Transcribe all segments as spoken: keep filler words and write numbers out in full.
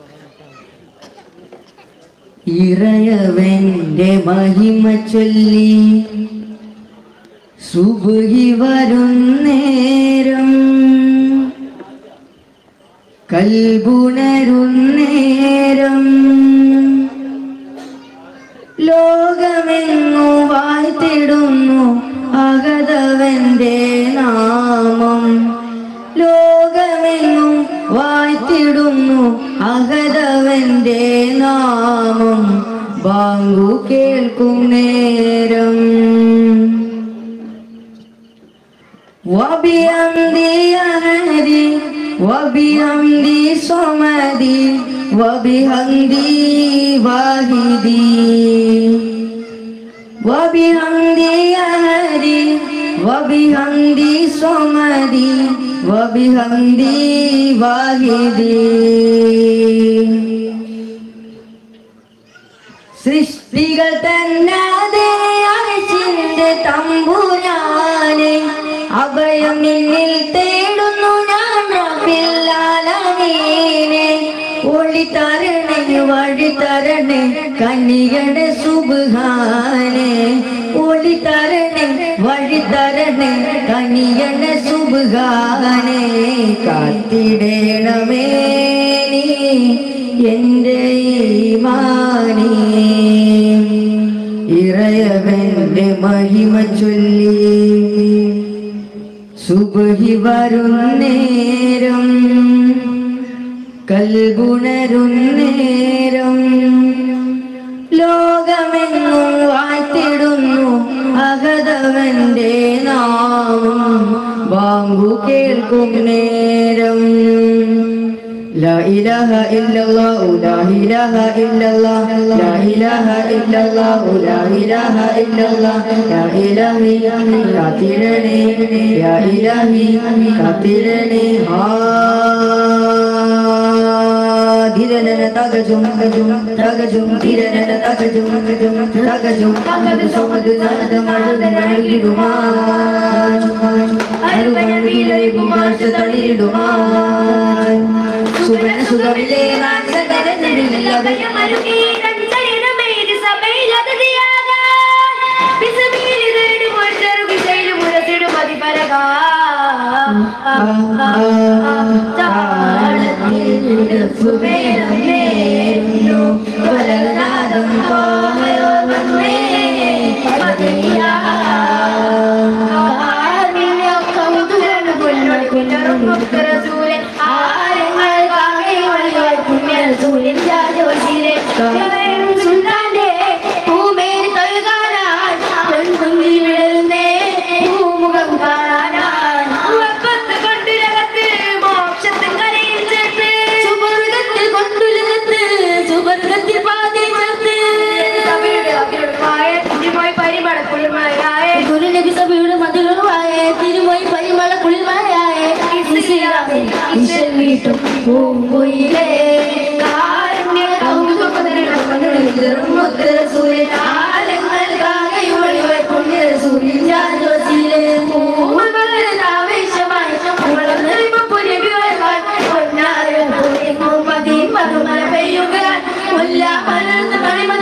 ഇറയവന്റെ മഹിമ ചൊല്ലി സുബ്ഹി വരുന്നേരം കൽബുണരുന്നേരം ലോകമെങ്ങു വാഴ്ത്തിടുന്നു അഹദവന്റെ നാമം. ലോകമെങ്ങും വാഴ്ത്തിടുന്നു അഹദവന്റെ നാമം. ബാങ്കു കേൾക്കും നേരം വബിഹംദി അഹദി വബിഹംദി സമദി വബിഹംദി വാഹിദി വബിഹംദി അഹദി വബിഹംദി സമദി വബിഹംദി വാഹിദി. സൃഷ്ടികൾ തന്നെ അർശിന്റെ തമ്പുരാനെ അഭയം നിന്നിൽ തേടുന്നു ഞാൻ റബ്ബിൽ ആലമീനെ. ഒളി തരണേ വഴി തരണേ കനികടെ സുബ്ഹാനെ. ഒളി തരണേ വഴി തരണേ കനികടെ സുബ്ഹാനെ. കാത്തിടേണമേ നീ എന്റെ ഈമാനെ. ഇറയവന്റെ മഹിമ ചൊല്ലി സുബ്ഹി വരുന്നേരം കൽബുണരുന്നേരം ലോകമെങ്ങും വാഴ്ത്തിടുന്നു അഹദവന്റെ നാമം. ബാങ്കു കേൾക്കും നേരം لا إله إلا الله لا إله إلا الله لا إله إلا الله لا إله إلا الله يا إلهي كاترني يا إلهي كاترني ها ധീരനന തകജും തകജും തകജും ധീരനന തകജും തകജും തകജും തകജും സമദ് നാദ മഴ നൽകിടുമാ അരുവനവിലെ കുമാർച്ച തളിരിടുമാ. സുബന സുഖമില്ലേ നാശകരനില്ലാതെ മരുകി കഞ്ചരിനമേരി സഭയിലത് ദിയാദ ബിസ്മിലിദരു മുർജറു ബിസൈലു മുരസിഡു മദിപരകാ താളത്തിൽ സുബേരമേന്നു വലനാദം കോമയോ വന്നേ മദിയാ ആർമിയോ കൗതുകനു കൊല്ലൊളി കൊല്ലറും മുക്തറസൂലെ ആരങ്ങൾ കാകെ വളികൾ പുണ്യറസൂലിൻ ജാജോശിരെ സുൽത്താന്റെ പൂമേരി തൊഴുകാനാൻ പെൺകുഞ്ഞിൽ വിടരുന്നേ പൂമുഖം കാണാനാൻ ഉറപ്പത്ത് കൊണ്ടുലകത്ത് മോക്ഷത്തിൻ കരയിൽ ചേർത്ത് സുബർഗത്തിൽ കൊണ്ടുലകത്ത് സുബർഗത്തിൽ പാതി ചേർത്ത് സഭയുടെ അഭിരുമായ തിരുമോയ് പരിമള കുളിർമയായ ഗുരുനബി സഭയുടെ മധുരമായ തിരുമോയ് പരിമള കുളിർമയായ ഈശ്വര വീട്ടും പൂങ്കുയിലേ കാരുണ്യ കൗതുകരസൂര്യ ആലങ്ങൾ കാകയുളിവ പുണ്യരസൂര്യ ജാജോശിലെ പൂർവ്വവേശമായി മധുമല പെയ്യുക മുല്ല മലർന്ന്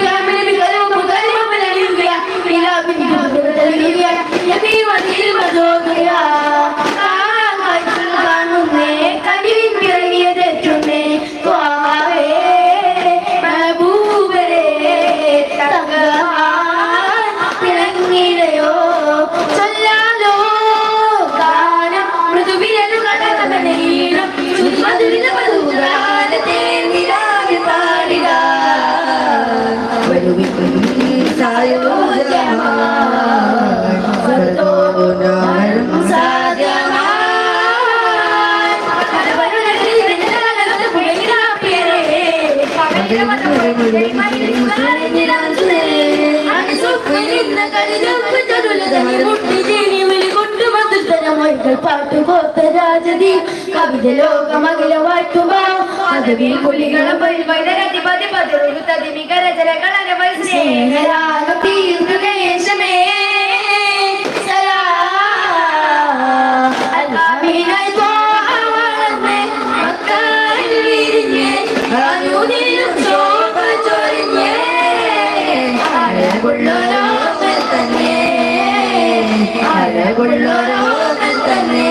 പാട്ടുപോത്ത രാജതി കവിത ലോകമകില വാഴ്ത്തുക പദവി കുലികള പരിപതി പതി പതിറു തതിമിക രചനകളെ സ്നേഹരാഗം തീർന്നേശമേ അല്ലാമീനായി തോന്നേ മക്കളിൽ വിരിഞ്ഞേ അഴകുള്ളോരോ തന്നെ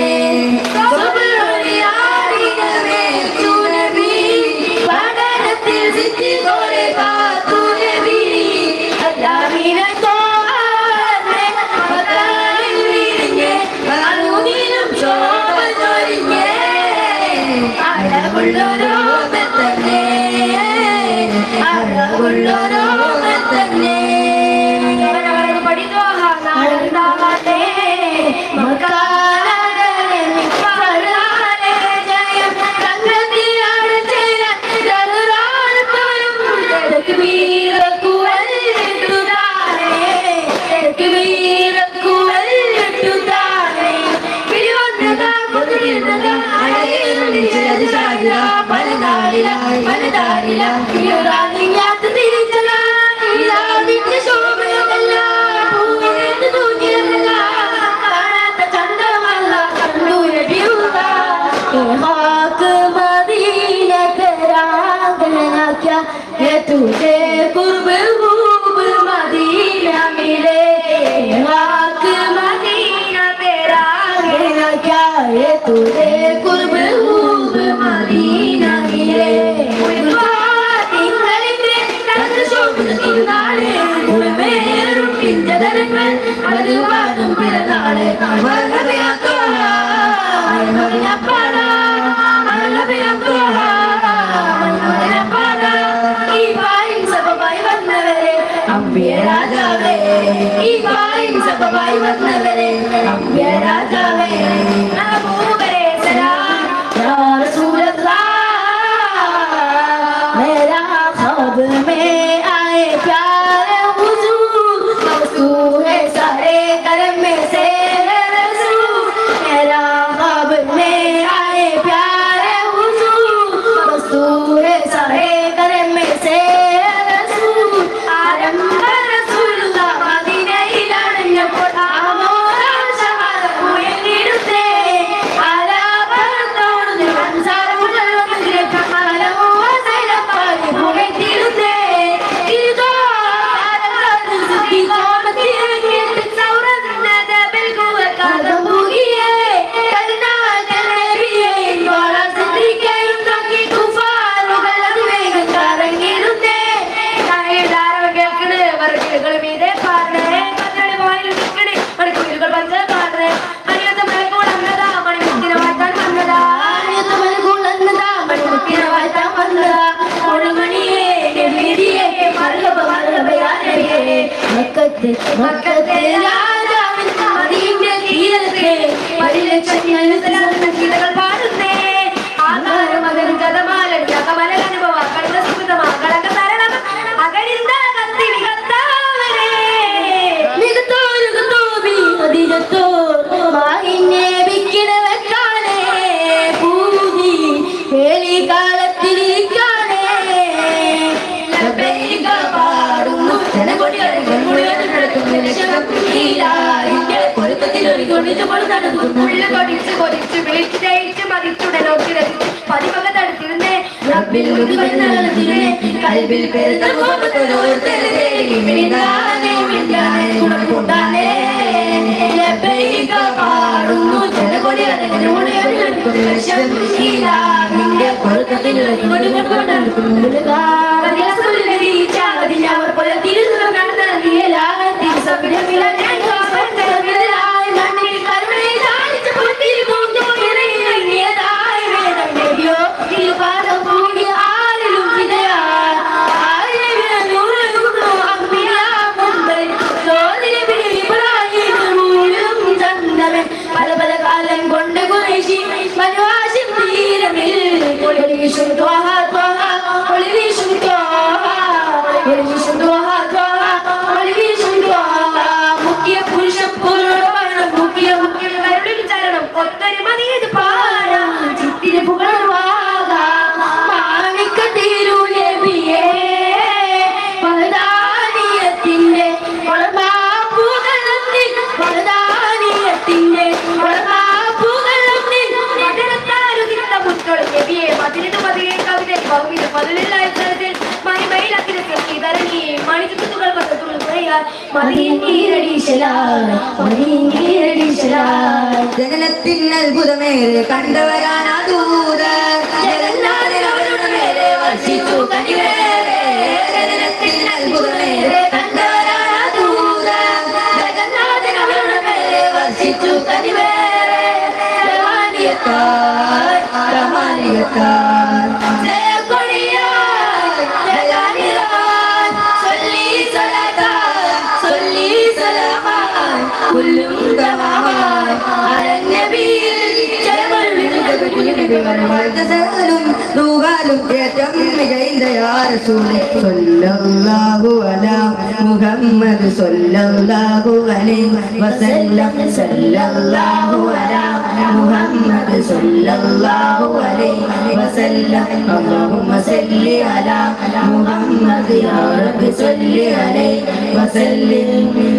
तुझे कुर्ब खूब मदीना मिले हाक मदीना तेरा कहना क्या है तुझे कुर्ब खूब मदीना मिले राजावे राजावे मेरा ख्वाब में आए प्यारे हुजूर तू है सारे कर्म में से रसूल मेरा ख्वाब में आए प्यारे हुजूर तू है सारे कर्म में से रसूल आरंभ रसूलुल्लाह मदीना इलान कोटा मोरा शहर हुए निरते आला पर तोड़ दे संसार उजल मंदिर कमाल वसैल पर हुए निरते इदो आरंभ सुखी कौन तेरे सौरन नद बिल्कुल कदम हुए करना करने भी वाला सिद्दीक़ उनका की कुफार गलत में करेंगे रुते काहे दार केकड़े वर्गल मीदे पारने कदड़े मोइल निकड़े अड़कुइल बंद पारने अनियत मैं को अन्नदा मणि मुक्तिನ ವಾಯ್ತಾನ್ ಅನ್ನದ ಅನಿಯತ मैं को अन्नदा मणि मुक्तिನ ವಾಯ್ತಾನ್ ಅನ್ನದ ಒಳಮಣಿಯೇ ನೆವಿದಿಯೇ ಮರ್ಹಬ ಮರ್ಹಬ ಯಾ ನಬಿಯೇ ಮಕ್ಕತೆ ಮಕ್ಕತೆ ರಾಜ മദീനയുടെ തീരത്തെ പരിലക്ഷണികളുടെ ഗീതകൾ പാടുന്നേ ആധാര മകൻ കഥമാലൻ കഥമല അനുഭവ കണ്ട സുഖതമാ കളക തരണം അകരിന്ത കത്തി വികത്താവരെ മികത്തോരു ഗതോബി അതിജത്തോ മാഹിന്നെ വിക്കിട വെക്കാനേ പൂജി ഹേലി കാലത്തിരിക്കാനേ ലബൈക പാടുന്നു ജനകൊടികൾ മുഴുവൻ നടത്തുന്നു ലക്ഷണം ഈലായിന്റെ പൊരുത്തത്തിൽ ഒരു കൊടിച്ചു പോലെ നടക്കുന്നു ഉള്ള കൊടിച്ച് കൊതിച്ച് വിളിച്ച് മതിച്ചുടനോക്കി രസിച്ച് പതിവക തടുത്തിരുന്നേ റബ്ബിൽ മുഴുവൻ കൽബിൽ പെരുന്ന മുഖത്തോരോരുത്തരെ മിണ്ടാനേ മിണ്ടാനേ ഗുണകൂട്ടാനേ ലബൈക പാടുന്നു ജനകൊടികൾ മുഴുവൻ നടത്തുന്നു ലക്ഷണം ഈലായിന്റെ പൊരുത്തത്തിൽ ഒരു കൊടിച്ചു പോലെ നടക്കുന്നു അവർ പോലെ തിരുന്നു നടന്ന നീലാ തിരുസഭ്യമില്ല പല പല കാലം കൊണ്ട് കുറേശി മനവാശം തീരമിൽ ഒളിവീശും ത്വാഹ ത്വാഹ ഒളിവീശും ത്വാഹ ഒളിവീശും ത്വാഹ ത്വാഹ ഒളിവീശും ത്വാഹ മുഖ്യ പുരുഷ പുരുഷ മുഖ്യ മുഖ്യ ചരണം ഒത്തൊരു മതിയത് പാടാം ചിത്തിരി പുകഴ്വാക മാണിക്ക തീരു നബിയേ വഹദാനിയത്തിന്റെ വളമാപ്പുകളത്തിൽ വഹദാനിയത്തിന്റെ വളമാപ്പുകളത്തിൽ മതിരത്താരുതിത്ത മുത്തോളം നബിയെ മതിരത്ത് മതിയെ കവിത മദീനീരടിശലായി മദീനീരടിശലായി ജനനത്തിൻ അത്ഭുതമേറെ കണ്ടവരാണ് ദൂതർ ജഗന്നാഥൻ അവരുടെ മേലെ വർഷിച്ചു കനിവേറെ ജനനത്തിൻ അത്ഭുതമേറെ കണ്ടവരാണ് ദൂതർ ജഗന്നാഥൻ അവരുടെ മേലെ വർഷിച്ചു കനിവേറെ റഹ്മാനിയത്താൽ റഹ്മാനിയത്താൽ ജയകൊടിയാൽ ജലാനിലാൽ സല്ലി സലാത്താൽ സല്ലി സലാമാൽ കുല്ലും തമാമാൽ അലന്നബിയിൽ ും റൂഹാലും ഏറ്റം മികൈന്ദ യാ റസൂലേ സ്വല്ലല്ലാഹു അലാ മുഹമ്മദ് സ്വല്ലല്ലാഹു അലൈഹി വസല്ലം സല്ലല്ലാഹു അലാ മുഹമ്മദ് സ്വല്ലല്ലാഹു അലൈഹി വസല്ലം അല്ലാഹുമ്മ സല്ലി അലാ മുഹമ്മദ് യാ റബ്ബി സല്ലി അലൈഹി വസല്ലം